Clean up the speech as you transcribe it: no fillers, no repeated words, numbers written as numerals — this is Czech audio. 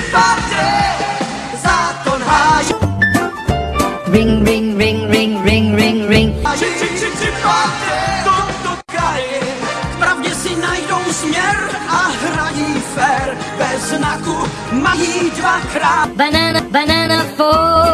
party, zákon hájí. Ring, ring, ring, ring, ring, ring, ring. Či party, to kraji, pravdě si najdou směr a hrají fér, bez znaku mají dvakrát. Banana, banana, 4.